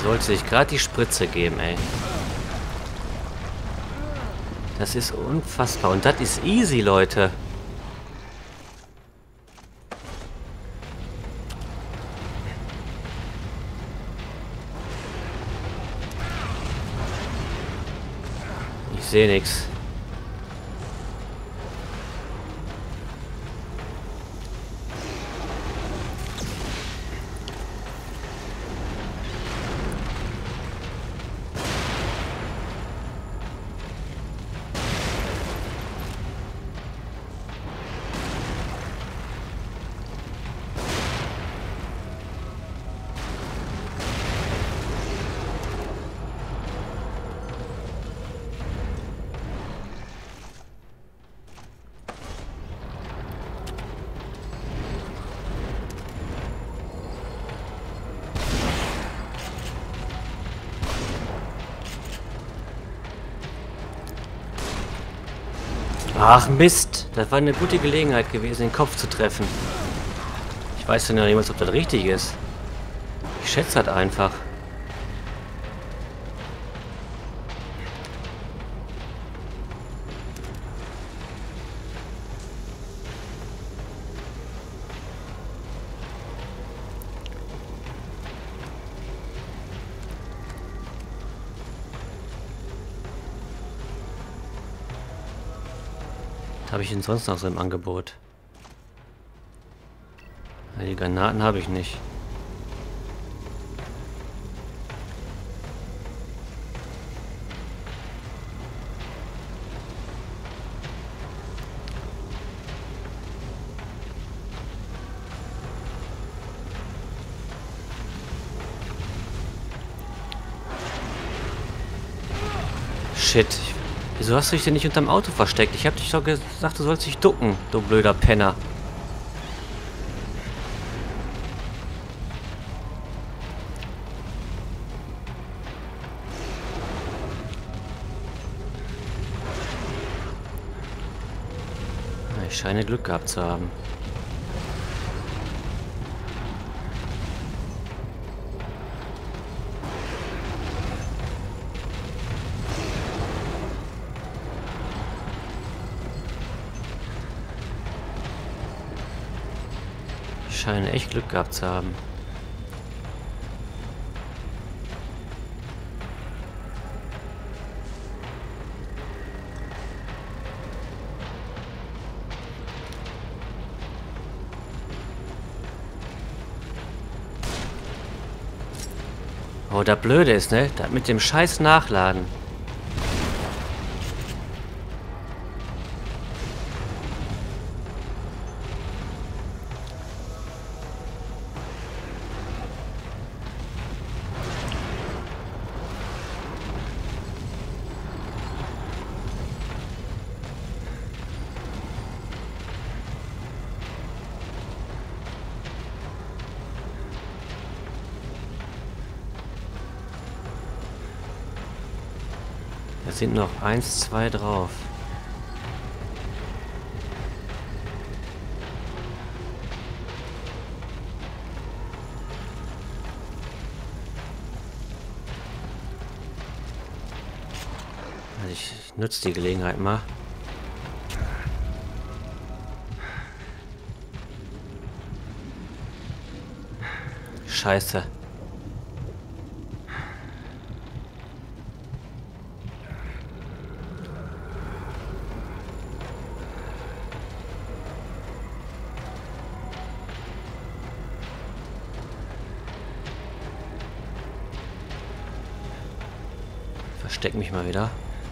Sollte sich gerade die Spritze geben, ey. Das ist unfassbar. Und das ist easy, Leute. Ich sehe nichts. Ach Mist, das war eine gute Gelegenheit gewesen, den Kopf zu treffen. Ich weiß ja noch niemals, ob das richtig ist. Ich schätze halt einfach. Was habe ich denn sonst noch so im Angebot? Die Granaten habe ich nicht. Shit. Wieso hast du dich denn nicht unterm Auto versteckt? Ich hab dich doch gesagt, du sollst dich ducken, du blöder Penner. Ich scheine Glück gehabt zu haben. Ich scheine echt Glück gehabt zu haben. Oh, das Blöde ist, ne? Das mit dem scheiß Nachladen. Da sind noch 1, 2 drauf. Also ich nutze die Gelegenheit mal. Scheiße. Versteck mich mal wieder.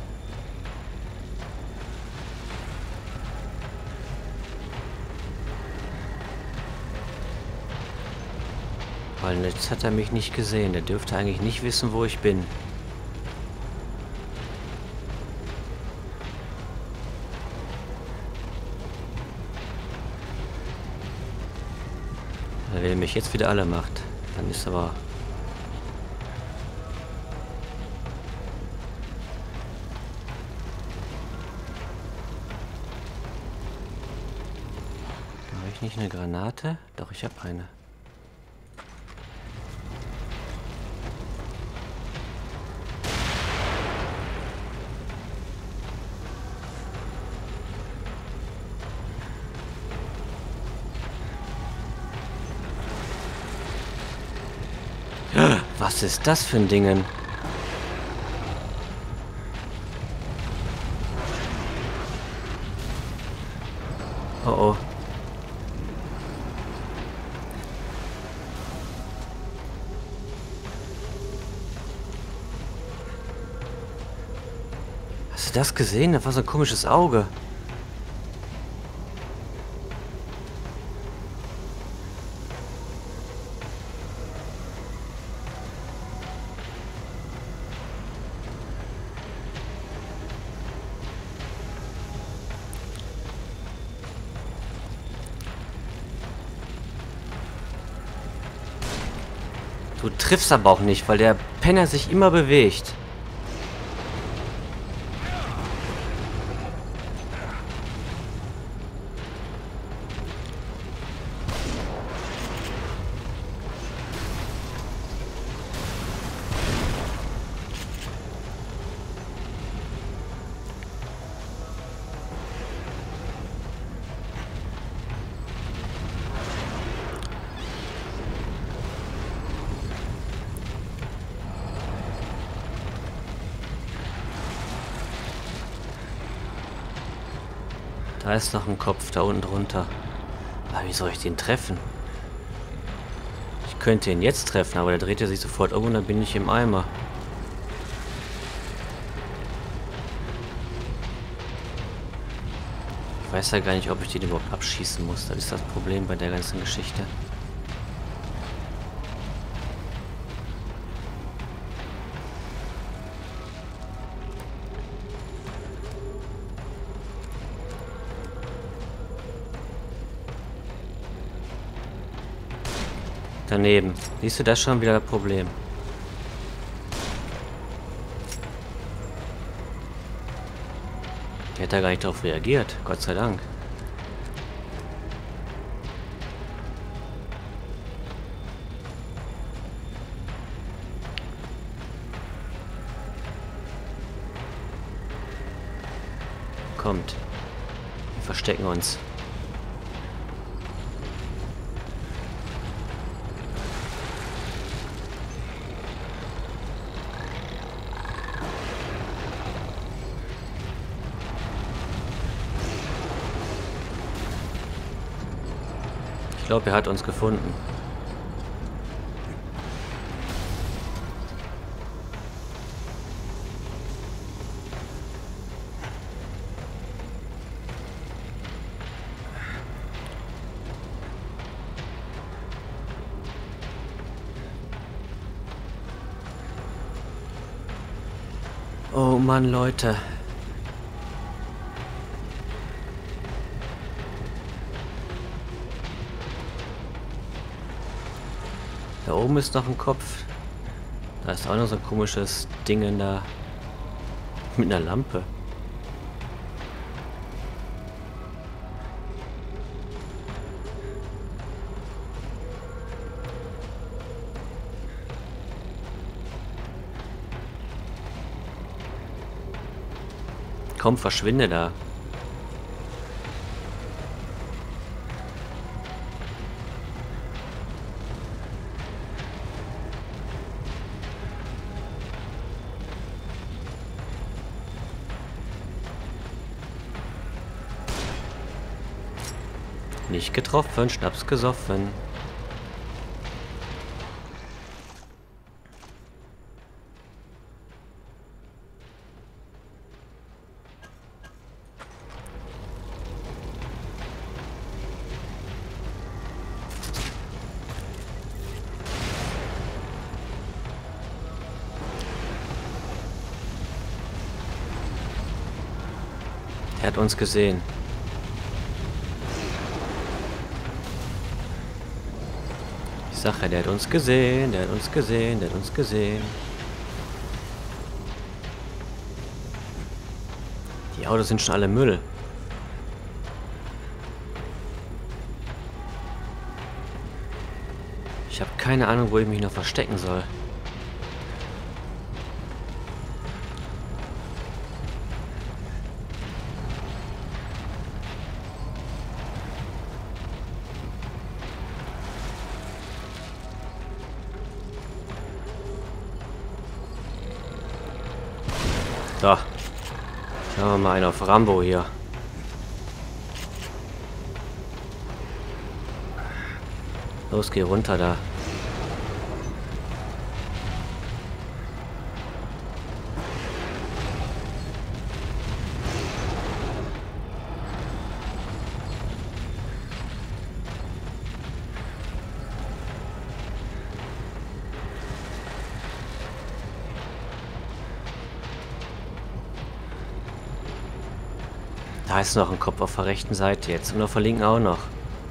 Weil jetzt hat er mich nicht gesehen. Der dürfte eigentlich nicht wissen, wo ich bin. Wenn er mich jetzt wieder alle macht, dann ist aber... Habe ich nicht eine Granate? Doch, ich habe eine. Was ist das für ein Dingen? Oh oh. Hast du das gesehen? Das war so ein komisches Auge. Du triffst aber auch nicht, weil der Penner sich immer bewegt. Da ist noch ein Kopf, da unten drunter. Aber wie soll ich den treffen? Ich könnte ihn jetzt treffen, aber der dreht er sich sofort um und dann bin ich im Eimer. Ich weiß ja gar nicht, ob ich den überhaupt abschießen muss. Das ist das Problem bei der ganzen Geschichte. Daneben. Siehst du, das ist schon wieder das Problem. Der hat da gar nicht darauf reagiert. Gott sei Dank. Kommt. Wir verstecken uns. Ich glaube, er hat uns gefunden. Oh Mann, Leute. Da oben ist noch ein Kopf. Da ist auch noch so ein komisches Ding da. Mit einer Lampe. Komm, verschwinde da. Nicht getroffen, Schnaps gesoffen. Er hat uns gesehen. Ich sag ja, der hat uns gesehen, der hat uns gesehen, der hat uns gesehen. Die Autos sind schon alle Müll. Ich habe keine Ahnung, wo ich mich noch verstecken soll. Machen wir mal einen auf Rambo hier. Los, geh runter da. Da ist noch ein Kopf auf der rechten Seite jetzt und auf der linken auch noch.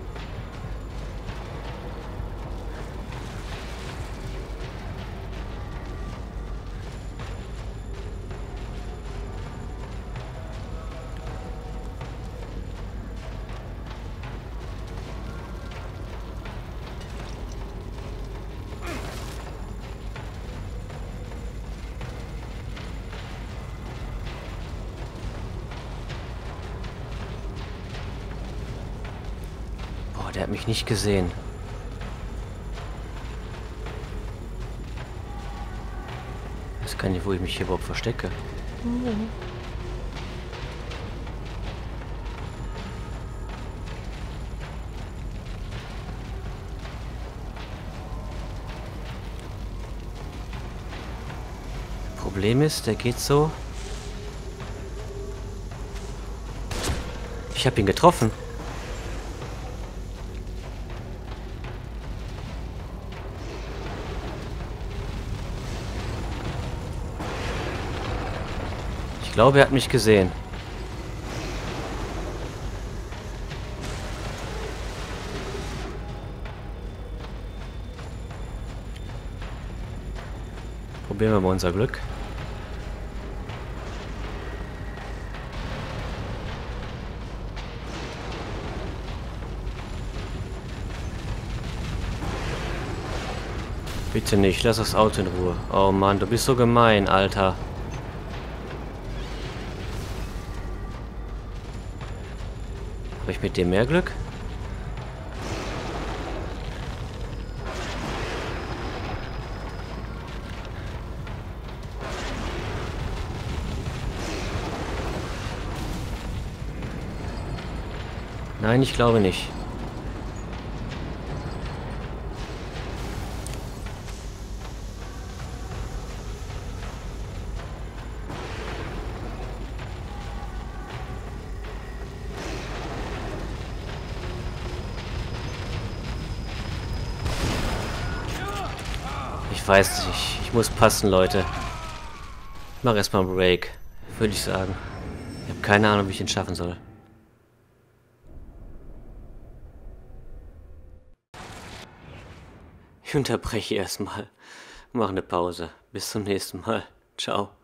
Der hat mich nicht gesehen. Ich weiß gar nicht, wo ich mich hier überhaupt verstecke. Problem ist, der geht so. Ich habe ihn getroffen. Ich glaube, er hat mich gesehen. Probieren wir mal unser Glück. Bitte nicht, lass das Auto in Ruhe. Oh Mann, du bist so gemein, Alter. Habe ich mit dem mehr Glück? Nein, ich glaube nicht. Ich weiß nicht, ich muss passen, Leute. Ich mache erstmal einen Break, würde ich sagen. Ich habe keine Ahnung, wie ich ihn schaffen soll. Ich unterbreche erstmal. Mache eine Pause. Bis zum nächsten Mal. Ciao.